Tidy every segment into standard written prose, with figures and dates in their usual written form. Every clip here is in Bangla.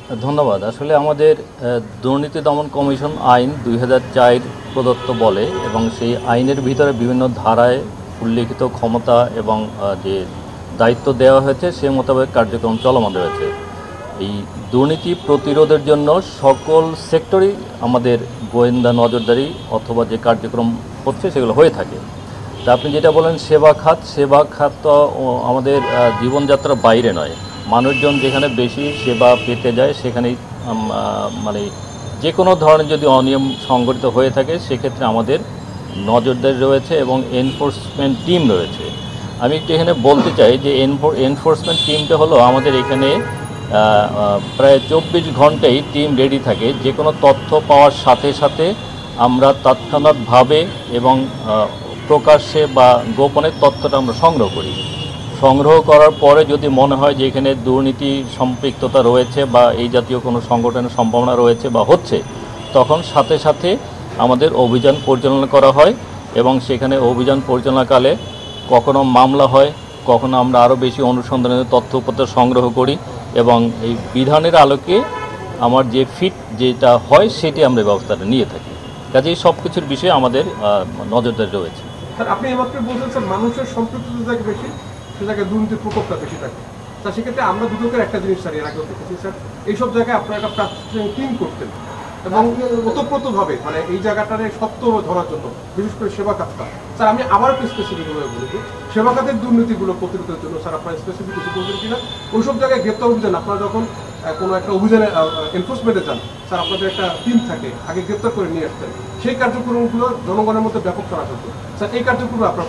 ধন্যবাদ। আসলে আমাদের দুর্নীতি দমন কমিশন আইন ২০০৪ প্রদত্ত বলে এবং সেই আইনের ভিতরে বিভিন্ন ধারায় উল্লিখিত ক্ষমতা এবং যে দায়িত্ব দেওয়া হয়েছে সে মোতাবেক কার্যক্রম চলমান রয়েছে। এই দুর্নীতি প্রতিরোধের জন্য সকল সেক্টরেই আমাদের গোয়েন্দা নজরদারি অথবা যে কার্যক্রম হচ্ছে সেগুলো হয়ে থাকে। তা আপনি যেটা বলেন সেবা খাত তো আমাদের জীবনযাত্রার বাইরে নয়। মানুষজন যেখানে বেশি সেবা পেতে যায় সেখানেই মানে যে কোনো ধরনের যদি অনিয়ম সংঘটিত হয়ে থাকে সেক্ষেত্রে আমাদের নজরদারি রয়েছে এবং এনফোর্সমেন্ট টিম রয়েছে। আমি একটু এখানে বলতে চাই যে এনফোর্সমেন্ট টিমটা হলো আমাদের এখানে প্রায় ২৪ ঘন্টাই টিম রেডি থাকে। যে কোনো তথ্য পাওয়ার সাথে সাথে আমরা তৎক্ষণাৎভাবে এবং প্রকাশ্যে বা গোপনে তথ্যটা আমরা সংগ্রহ করি। সংগ্রহ করার পরে যদি মনে হয় যে এখানে দুর্নীতি সম্পৃক্ততা রয়েছে বা এই জাতীয় কোনো সংগঠনের সম্ভাবনা রয়েছে বা হচ্ছে, তখন সাথে সাথে আমাদের অভিযান পরিচালনা করা হয় এবং সেখানে অভিযান পরিচালনাকালে কখনো মামলা হয়, কখনো আমরা আরও বেশি অনুসন্ধানের তথ্যপত্র সংগ্রহ করি এবং এই বিধানের আলোকে আমার যে যেটা হয় সেটি আমরা ব্যবস্থাটা নিয়ে থাকি। কাজেই সব কিছুর বিষয়ে আমাদের নজরদারি রয়েছে। স্যার, আপনি এইমাত্র বলছেন স্যার মানুষের সম্পৃক্ততা বেশি, সে জায়গায় দুর্নীতির প্রকোপটা বেশি থাকে। তা সেক্ষেত্রে আমরা দুদকের একটা জিনিস স্যার এর আগেও দেখেছি স্যার, এইসব জায়গায় আপনারা একটা প্রাথমিক টিম করতেন এবং ওতপ্রোতভাবে মানে এই জায়গাটারে সত্য ধরার জন্য, বিশেষ করে সেবা খাতটা। স্যার আমি আবার একটু স্পেসিফিকভাবে বলি যে সেবা খাতের দুর্নীতিগুলো প্রতিরোধের জন্য স্যার আপনারা স্পেসিফিক কিছু করবেন কিনা? ওইসব জায়গায় গ্রেপ্তার অভিযান আপনারা যখন কোনো একটা অভিযানে এনফোর্সমেন্টে যান স্যার, আপনাদের একটা টিম থাকে, আগে গ্রেপ্তার করে নিয়ে আসতেন, সেই কার্যক্রমগুলো জনগণের মধ্যে ব্যাপক করা হতো স্যার। এই কার্যক্রমে আপনার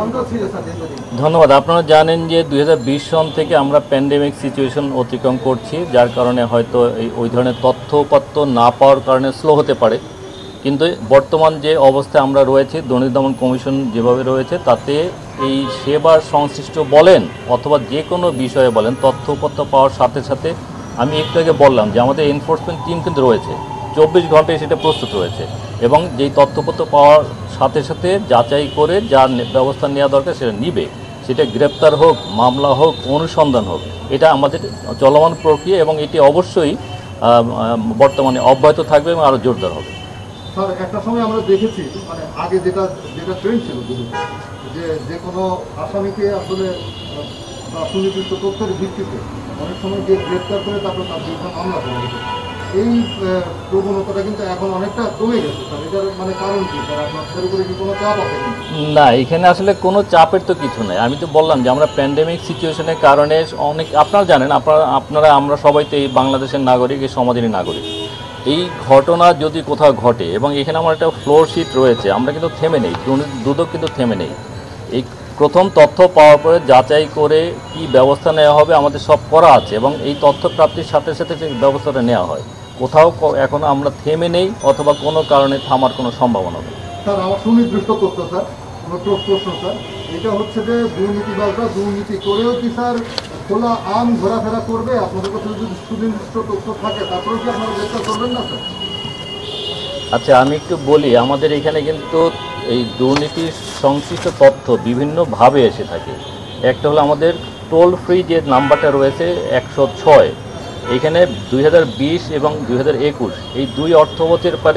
ধন্যবাদ। আপনারা জানেন যে ২০২০ সন থেকে আমরা প্যান্ডেমিক সিচুয়েশন অতিক্রম করছি, যার কারণে হয়তো ওই ধরনের তথ্যপত্র না পাওয়ার কারণে স্লো হতে পারে। কিন্তু বর্তমান যে অবস্থায় আমরা রয়েছি, দুর্নীতি দমন কমিশন যেভাবে রয়েছে তাতে এই সেবার সংশ্লিষ্ট বলেন অথবা যে কোনো বিষয়ে বলেন তথ্যপত্র পাওয়ার সাথে সাথে আমি একটু আগে বললাম যে আমাদের এনফোর্সমেন্ট টিম কিন্তু রয়েছে, ২৪ ঘন্টায় সেটা প্রস্তুত রয়েছে এবং যেই তথ্যপত্র পাওয়ার সাথে সাথে যাচাই করে যা ব্যবস্থা নেওয়া দরকার সেটা নিবে, সেটা গ্রেপ্তার হোক, মামলা হোক, অনুসন্ধান হোক, এটা আমাদের চলমান প্রক্রিয়া এবং এটি অবশ্যই বর্তমানে অব্যাহত থাকবে এবং আরও জোরদার হবে। স্যার, একটা সময় আমরা দেখেছি মানে আগে যেটা ট্রেন্ড ছিল যে কোনো আসামিকে আসলে সুনির্দিষ্ট তথ্যের ভিত্তিতে অনেক সময় যে গ্রেপ্তার করে তারপর তার বিরুদ্ধে মামলা করা হতো। এই প্রবণতাটা কিন্তু এখন অনেকটা কমে গেছে স্যার। এটার মানে কারণ কি স্যার? আপনাদের উপরে কি কোনো চাপ আছে? না, এখানে আসলে কোনো চাপের তো কিছু নেই। আমি তো বললাম যে আমরা প্যান্ডেমিক সিচুয়েশনের কারণে অনেক, আপনারা জানেন, আমরা সবাই তো এই বাংলাদেশের নাগরিক, এই সমাজেরই নাগরিক। এই ঘটনা যদি কোথাও ঘটে এবং এখানে আমার একটা ফ্লোর শিট রয়েছে, আমরা কিন্তু থেমে নেই, দুদক কিন্তু থেমে নেই। এই প্রথম তথ্য পাওয়ার পরে যাচাই করে কি ব্যবস্থা নেওয়া হবে আমাদের সব করা আছে এবং এই তথ্য প্রাপ্তির সাথে সাথে সেই ব্যবস্থাটা নেওয়া হয়। কোথাও এখন আমরা থেমে নেই অথবা কোনো কারণে থামার কোনো সম্ভাবনা নেই। স্যার, আমার সুনির্দিষ্ট তথ্য স্যার, প্রশ্ন স্যার, এটা হচ্ছে যে দুর্নীতিবাজরা দুর্নীতি করেও কি স্যার খোলা আম ঘোরাফেরা করবে? আপনাদের কাছে যদি সুনির্দিষ্ট তথ্য থাকে তারপরে কি আপনারা গ্রেপ্তার করবেন না স্যার? আচ্ছা, আমি একটু বলি, আমাদের এখানে কিন্তু এই দুর্নীতির সংশ্লিষ্ট তথ্য বিভিন্নভাবে এসে থাকে। একটা হলো আমাদের টোল ফ্রি যে নাম্বারটা রয়েছে ১০৬, এখানে ২০২০ এবং ২০২১ এই দুই অর্থবছরের পরে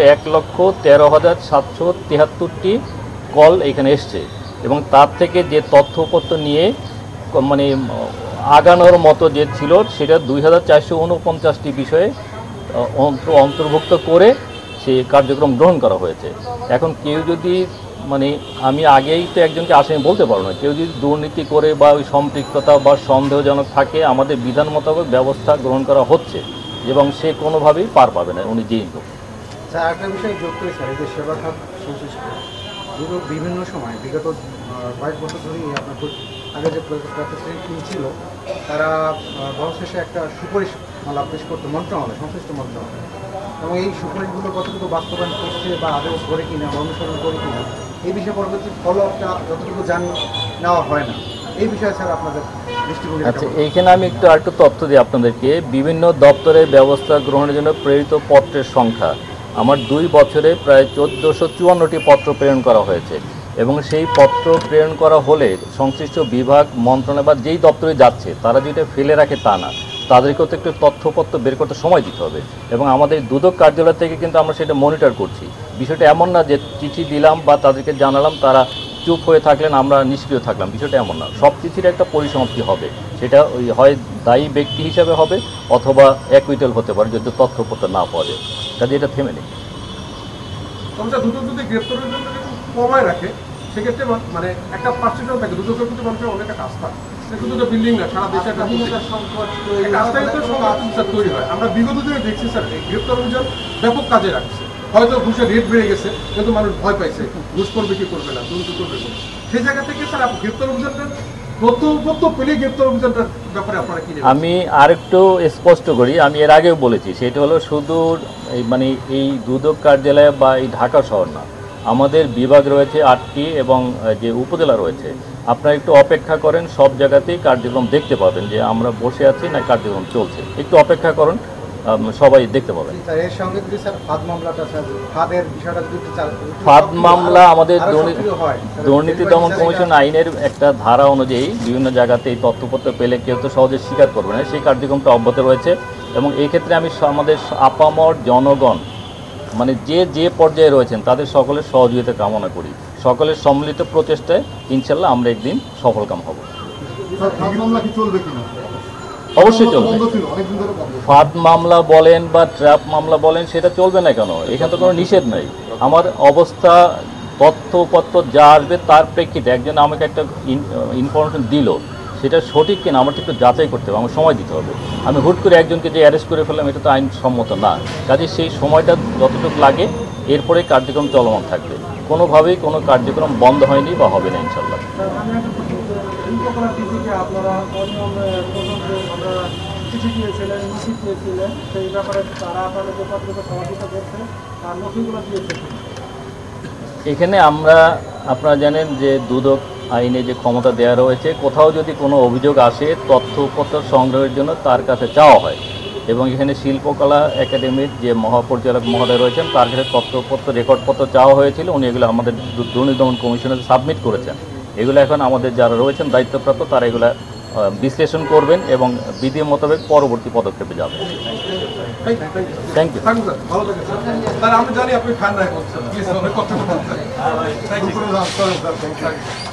১,১৩,৭৭৩টি কল এখানে এসছে এবং তার থেকে যে তথ্যপত্র নিয়ে মানে আগানোর মতো যে ছিল সেটা ২,৪৪৯টি বিষয়ে অন্তর্ভুক্ত করে সে কার্যক্রম গ্রহণ করা হয়েছে। এখন কেউ যদি মানে আমি আগেই তো একজনকে আসামি বলতে পারবো না, কেউ যদি দুর্নীতি করে বা ওই সম্পৃক্ততা বা সন্দেহজনক থাকে আমাদের বিধান মোতাবেক ব্যবস্থা গ্রহণ করা হচ্ছে এবং সে কোনোভাবেই পার পাবে না, উনি যেই হোক। স্যার, একটা বিষয় যোগ করে স্যার, এই যে সেবা খাত সংশ্লিষ্ট বিভিন্ন সময় বিগত কয়েক বছর ধরেই আপনার আগে যে প্রাতিষ্ঠানিক টিম ছিল তারা বর্ষশেষে একটা সুপারিশ মালা পেশ করতো মন্ত্রণালয়, সংশ্লিষ্ট মন্ত্রণালয়, এবং এই সুপারিশগুলো কতটুকু বাস্তবায়ন করছে বা আদৌ করে কিনা বা অনুসরণ করে কিনা এই বিষয়ে পরবর্তী ফলো আপটা যতটুকু নেওয়া হয় না, এই বিষয়ে স্যার আপনাদের দৃষ্টিভঙ্গি? আচ্ছা, এইখানে আমি আরেকটু তথ্য দিই আপনাদেরকে। বিভিন্ন দপ্তরের ব্যবস্থা গ্রহণের জন্য প্রেরিত পত্রের সংখ্যা আমার 2 বছরে প্রায় ১৪৫৪টি পত্র প্রেরণ করা হয়েছে এবং সেই পত্র প্রেরণ করা হলে সংশ্লিষ্ট বিভাগ, মন্ত্রণালয় বা যেই দপ্তরে যাচ্ছে তারা যেটা ফেলে রাখে তা না, তাদেরকেও তো একটু তথ্যপত্র বের করতে সময় দিতে হবে। এবং আমাদের দুদক কার্যালয় থেকে কিন্তু আমরা সেটা মনিটর করছি। বিষয়টা এমন না যে চিঠি দিলাম বা তাদেরকে জানালাম, তারা চুপ হয়ে থাকলেন, আমরা নিষ্ক্রিয় থাকলাম, বিষয়টা এমন না। সব কিছুর একটা পরিসমাপ্তি হবে, সেটা ওই হয় দায়ী ব্যক্তি হিসাবে হবে অথবা অ্যাকুইটাল হতে পারে যদি তথ্যপত্র না পাওয়া যায়, কাজে এটা থেমে নেই। তবে দুদক যদি গ্রেপ্তারের জন্য কমায় রাখে সেক্ষেত্রে মানে একটা পার্সেন্টও থাকে, দুদকের প্রতি মানুষের অনেক একটা আস্থা, শুধু তো বিল্ডিং না, সারা দেশে একটা আস্থা তৈরি হয়। আমরা বিগত দিনে দেখছি স্যার এই গ্রেপ্তার অভিযান ব্যাপক কাজে রাখছে। হয়তো ঘুষের রেট বেড়ে গেছে কিন্তু মানুষ ভয় পাইছে, ঘুষ করবে কি করবে না, দুর্নীতি করবে না। সেই জায়গা থেকে স্যার গ্রেপ্তার অভিযানটা তথ্য পেলে গ্রেপ্তার অভিযানটার ব্যাপারে আপনারা কি? আমি আরেকটু স্পষ্ট করি, আমি এর আগেও বলেছি, সেটা হলো শুধু মানে এই দুদক কার্যালয় বা এই ঢাকা শহর না, আমাদের বিভাগ রয়েছে 8টি এবং যে উপজেলা রয়েছে। আপনারা একটু অপেক্ষা করেন, সব জায়গাতেই কার্যক্রম দেখতে পাবেন যে আমরা বসে আছি না কার্যক্রম চলছে। একটু অপেক্ষা করুন, সবাই দেখতে পাবেন। এর সঙ্গে যদি স্যার ফাঁদ মামলাটা, ফাঁদের বিষয়টা যদি ফাঁদ মামলা আমাদের দুর্নীতি দমন কমিশন আইনের একটা ধারা অনুযায়ী বিভিন্ন জায়গাতে এই তথ্যপত্র পেলে কেউ তো সহজে স্বীকার করবে না, সেই কার্যক্রমটা অব্যাহত রয়েছে। এবং এই ক্ষেত্রে আমি আমাদের আপামর জনগণ মানে যে পর্যায়ে রয়েছেন তাদের সকলের সহযোগিতা কামনা করি। সকলের সম্মিলিত প্রচেষ্টায় ইনশাল্লাহ আমরা একদিন সফলকাম হব। অবশ্যই চলবে। ফাঁদ মামলা বলেন বা ট্র্যাপ মামলা বলেন, সেটা চলবে না কেন? এখানে তো কোনো নিষেধ নাই। আমার অবস্থা তথ্যপত্র যা আসবে তার প্রেক্ষিতে একজন আমাকে একটা ইনফরমেশন দিল, সেটা সঠিক কিনা আমার একটু যাচাই করতে হবে, আমার সময় দিতে হবে। আমি হুট করে একজনকে যে অ্যারেস্ট করে ফেললাম, এটা তো আইনসম্মত না। কাজে সেই সময়টা যতটুকু লাগে এরপরে কার্যক্রম চলমান থাকবে, কোনোভাবেই কোনো কার্যক্রম বন্ধ হয়নি বা হবে না ইনশাল্লাহ। চিঠি দিয়েছিলেন, নোটিশ দিয়েছিলেন, সেই ব্যাপারে তারা আপনাদের যে পত্রিকা সমাধিতা করছে তার নথিগুলো দিয়েছে। এখানে আপনারা জানেন যে দুদক আইনে যে ক্ষমতা দেওয়া রয়েছে, কোথাও যদি কোনো অভিযোগ আসে তথ্যপত্র সংগ্রহের জন্য তার কাছে চাওয়া হয়। এবং এখানে শিল্পকলা একাডেমির যে মহাপরিচালক মহোদয় রয়েছেন তার কাছে তথ্যপত্র রেকর্ডপত্র চাওয়া হয়েছিল, উনি এগুলো আমাদের দুর্নীতি দমন কমিশনে সাবমিট করেছেন। এগুলো এখন আমাদের যারা রয়েছেন দায়িত্বপ্রাপ্ত তারা এগুলো বিশ্লেষণ করবেন এবং বিধি মোতাবেক পরবর্তী পদক্ষেপে যাবেন। Thank you. ভালো থাকে স্যার। আমি জানি আপনি খান নাই, প্লিজ কথা বলতে।